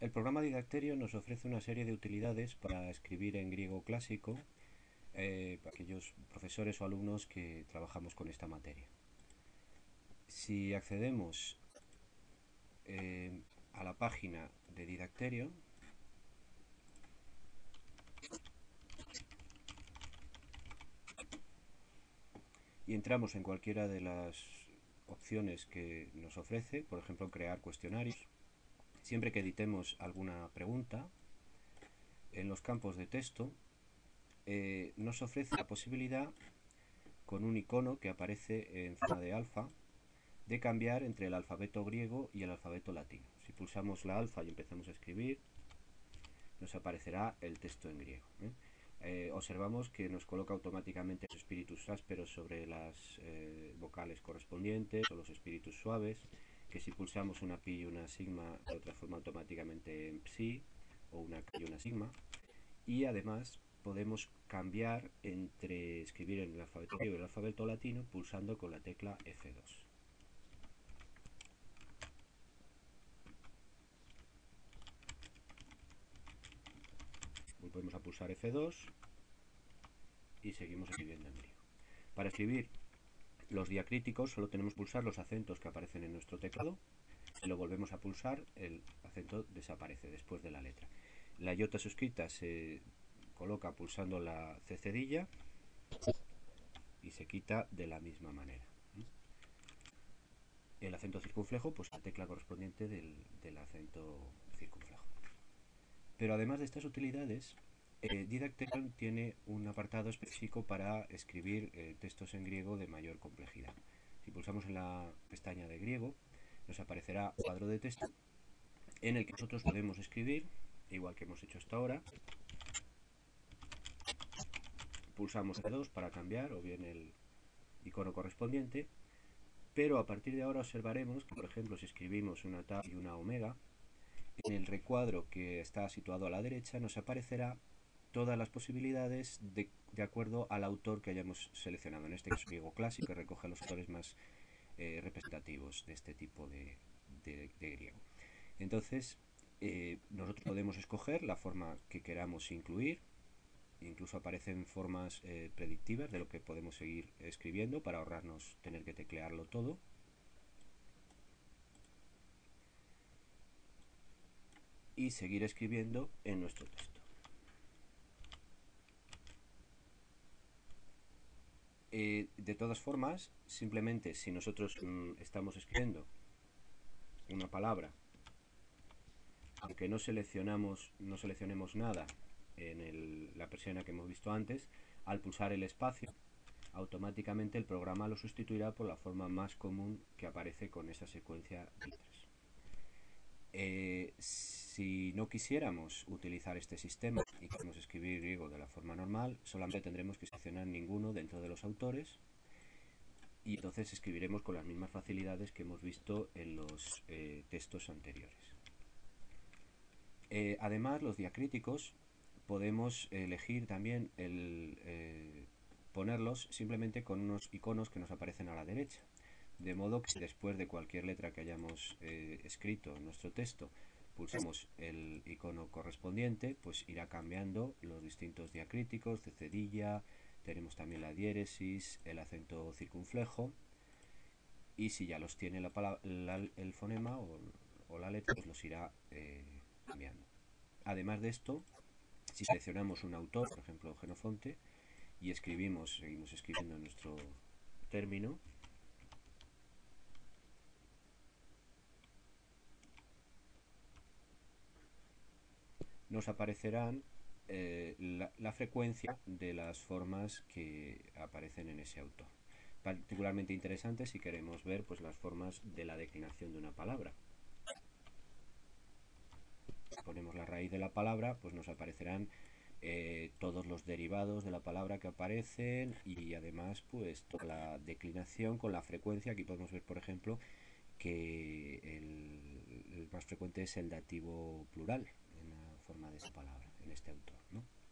El programa Didacterio nos ofrece una serie de utilidades para escribir en griego clásico para aquellos profesores o alumnos que trabajamos con esta materia. Si accedemos a la página de Didacterio, y entramos en cualquiera de las opciones que nos ofrece, por ejemplo, crear cuestionarios, siempre que editemos alguna pregunta, en los campos de texto nos ofrece la posibilidad, con un icono que aparece en forma de alfa, de cambiar entre el alfabeto griego y el alfabeto latino. Si pulsamos la alfa y empezamos a escribir, nos aparecerá el texto en griego. Observamos que nos coloca automáticamente los espíritus ásperos sobre las vocales correspondientes, o los espíritus suaves, que si pulsamos una pi y una sigma lo transforma automáticamente en psi, o una k y una sigma. Y además podemos cambiar entre escribir en el alfabeto griego y el alfabeto latino pulsando con la tecla F2. Volvemos a pulsar F2 y seguimos escribiendo en griego. Para escribir los diacríticos solo tenemos que pulsar los acentos que aparecen en nuestro teclado. Si lo volvemos a pulsar, el acento desaparece después de la letra. La iota suscrita se coloca pulsando la C cedilla y se quita de la misma manera. El acento circunflejo, pues la tecla correspondiente del acento circunflejo. Pero además de estas utilidades, Didacterio tiene un apartado específico para escribir textos en griego de mayor complejidad. Si pulsamos en la pestaña de griego, nos aparecerá un cuadro de texto en el que nosotros podemos escribir, igual que hemos hecho hasta ahora. Pulsamos F2 para cambiar, o bien el icono correspondiente, pero a partir de ahora observaremos que, por ejemplo, si escribimos una tab y una omega, en el recuadro que está situado a la derecha nos aparecerá todas las posibilidades de acuerdo al autor que hayamos seleccionado. En este caso, griego clásico, que recoge a los autores más representativos de este tipo de griego. Entonces, nosotros podemos escoger la forma que queramos incluir. Incluso aparecen formas predictivas de lo que podemos seguir escribiendo para ahorrarnos tener que teclearlo todo. Y seguir escribiendo en nuestro texto. De todas formas, simplemente si nosotros estamos escribiendo una palabra, aunque no seleccionemos nada en la persiana que hemos visto antes, al pulsar el espacio, automáticamente el programa lo sustituirá por la forma más común que aparece con esa secuencia de letras. Si no quisiéramos utilizar este sistema y queremos escribir griego de la forma normal, solamente tendremos que seleccionar ninguno dentro de los autores y entonces escribiremos con las mismas facilidades que hemos visto en los textos anteriores. Además, los diacríticos podemos elegir también ponerlos simplemente con unos iconos que nos aparecen a la derecha. De modo que después de cualquier letra que hayamos escrito en nuestro texto, pulsamos el icono correspondiente, pues irá cambiando los distintos diacríticos, de cedilla, tenemos también la diéresis, el acento circunflejo, y si ya los tiene el fonema o la letra, pues los irá cambiando. Además de esto, si seleccionamos un autor, por ejemplo Jenofonte, y seguimos escribiendo nuestro término, nos aparecerán la frecuencia de las formas que aparecen en ese autor. Particularmente interesante si queremos ver pues, las formas de la declinación de una palabra. Si ponemos la raíz de la palabra, pues nos aparecerán todos los derivados de la palabra que aparecen y además pues toda la declinación con la frecuencia. Aquí podemos ver, por ejemplo, que el más frecuente es el dativo plural en la forma de esa palabra, en este autor, ¿no?